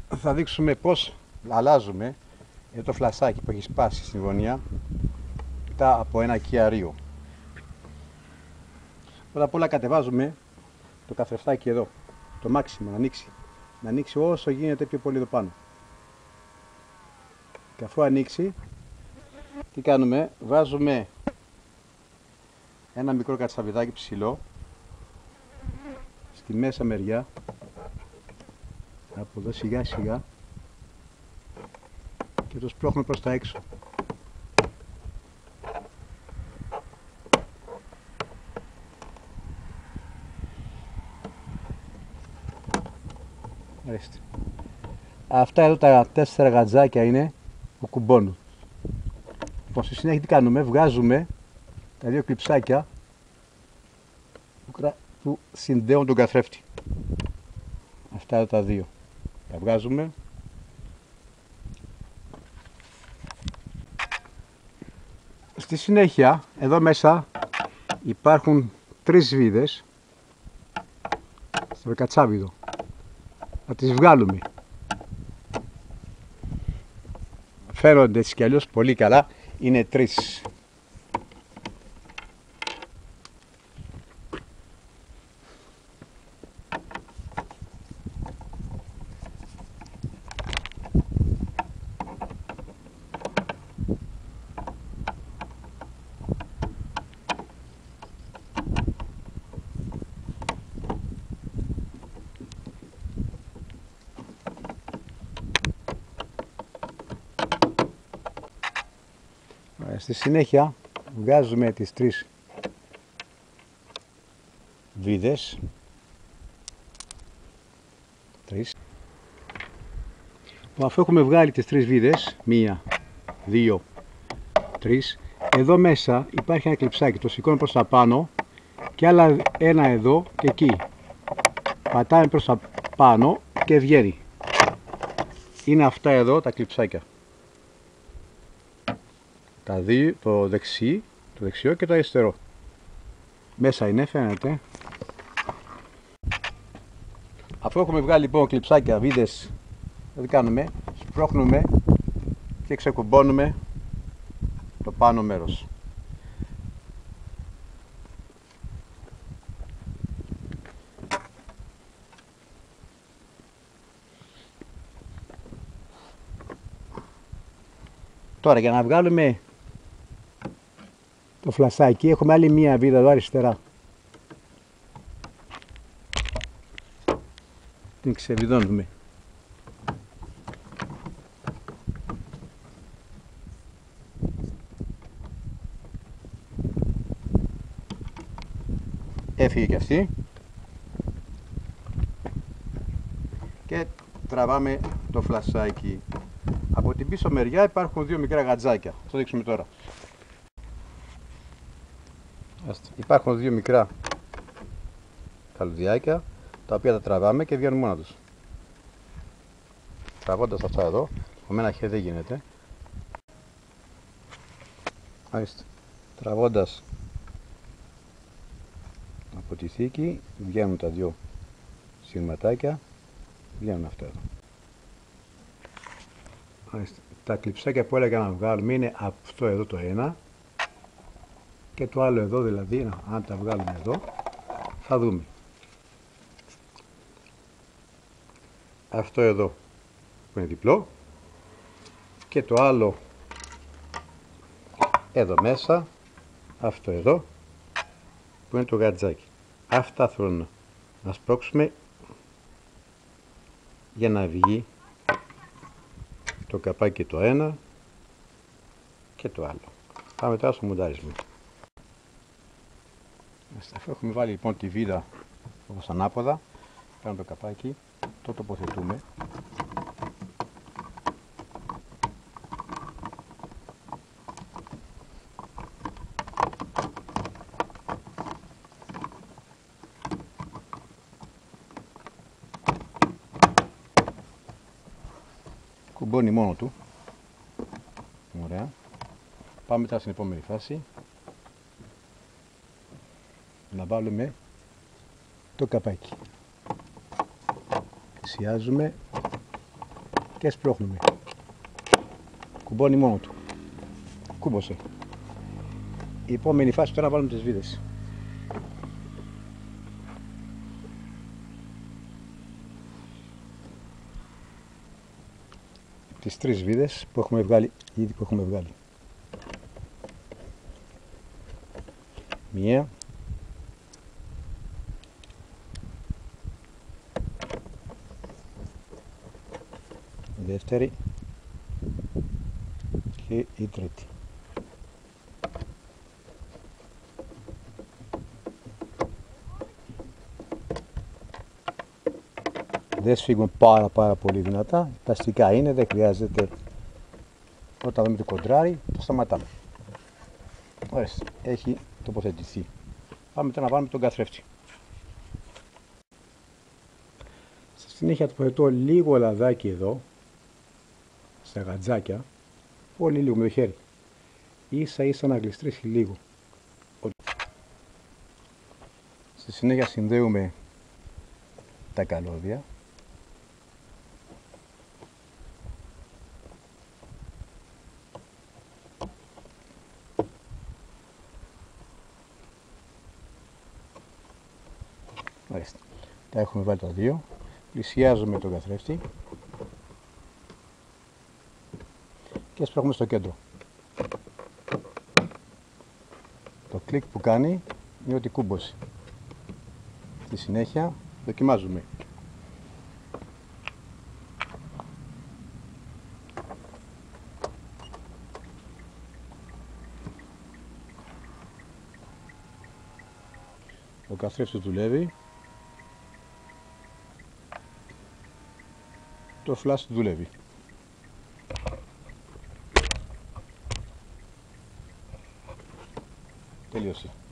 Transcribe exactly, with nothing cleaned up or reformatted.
θα δείξουμε πώς αλλάζουμε το φλασάκι που έχει σπάσει στην γωνία μετά από ένα κυαρίο. Πρώτα απ' όλα κατεβάζουμε το καθρεφτάκι εδώ, το μάξιμο, να ανοίξει. Να ανοίξει όσο γίνεται πιο πολύ εδώ πάνω. Και αφού ανοίξει, τι κάνουμε, βάζουμε ένα μικρό κατσαβιδάκι ψηλό στη μέσα μεριά, από εδώ σιγά σιγά, και το σπρώχνουμε προς τα έξω. Ορίστε. Αυτά εδώ τα τέσσερα γατζάκια είναι που κουμπώνουν. Λοιπόν, στη συνέχεια τι κάνουμε, βγάζουμε τα δύο κλειψάκια που συνδέουν τον καθρέφτη. Αυτά εδώ τα δύο τα βγάζουμε. Στη συνέχεια εδώ μέσα υπάρχουν τρεις βίδες στο κατσάβιδο. Θα τις βγάλουμε. Φαίνονται έτσι κι αλλιώς πολύ καλά. Είναι τρεις. Στη συνέχεια βγάζουμε τις τρεις βίδες. Τρεις. Αφού έχουμε βγάλει τις τρεις βίδες, μία, δύο, τρεις, εδώ μέσα υπάρχει ένα κλειψάκι, το σηκώνουμε προς τα πάνω και άλλα ένα εδώ και εκεί. Πατάμε προς τα πάνω και βγαίνει. Είναι αυτά εδώ τα κλειψάκια. Τα δύο, το δεξί, το δεξιό και το αριστερό. Μέσα είναι, φαίνεται. Αφού έχουμε βγάλει λοιπόν κλειψάκια, βίδες, τι κάνουμε, σπρώχνουμε και ξεκουμπώνουμε το πάνω μέρος. Τώρα για να βγάλουμε το φλασάκι έχουμε άλλη μία βίδα εδώ αριστερά. Την ξεβιδώνουμε. Έφυγε και αυτή. Και τραβάμε το φλασάκι. Από την πίσω μεριά υπάρχουν δύο μικρά γατζάκια. Θα το δείξουμε τώρα. Υπάρχουν δύο μικρά καλουδιάκια τα οποία τα τραβάμε και βγαίνουν μόνα τους. Τραβώντας αυτά εδώ, με ένα χέρι δεν γίνεται. Άιστε. Τραβώντας από τη θήκη βγαίνουν τα δύο σειρματάκια, βγαίνουν αυτά εδώ. Άιστε. Τα κλειψάκια που έλεγα να βγάλουμε είναι αυτό εδώ το ένα και το άλλο εδώ, δηλαδή αν τα βγάλουμε εδώ θα δούμε. Αυτό εδώ που είναι διπλό και το άλλο εδώ μέσα, αυτό εδώ που είναι το γατζάκι. Αυτά θέλω να σπρώξουμε για να βγει το καπάκι το ένα και το άλλο. Πάμε τώρα στο μοντάρισμα. Αφού έχουμε βάλει λοιπόν τη βίδα όπως ανάποδα, κάνουμε το καπάκι, το τοποθετούμε. Κουμπώνει μόνο του. Ωραία. Πάμε τώρα στην επόμενη φάση. Να βάλουμε το καπάκι. Πλησιάζουμε και σπρώχνουμε. Κουμπώνει μόνο του. Κούμποσε. Η επόμενη φάση τώρα να βάλουμε τις βίδες. Τις τρεις βίδες που έχουμε βγάλει, ήδη που έχουμε βγάλει. Μία. Δεύτερη. Και η τρίτη. Δεν σφίγγουμε πάρα πάρα πολύ δυνατά, τα αστικά είναι, δεν χρειάζεται. Όταν δούμε το κοντράρι, το σταματάμε. Ωραία, έχει τοποθετηθεί. Πάμε τώρα να βάλουμε τον καθρέφτη. Στη συνέχεια τοποθετώ λίγο λαδάκι εδώ, στα γατζάκια, πολύ λίγο με το χέρι. Ίσα ίσα να γλιστρήσει λίγο. Στη συνέχεια συνδέουμε τα καλώδια. Μάλιστα. Τα έχουμε βάλει τα δύο. Πλησιάζουμε τον καθρέφτη και σπρώχνουμε στο κέντρο. Το κλικ που κάνει είναι ότι κούμποσε. Στη συνέχεια δοκιμάζουμε. Ο καθρέφτης δουλεύει. Το flash δουλεύει. Τελείωσε.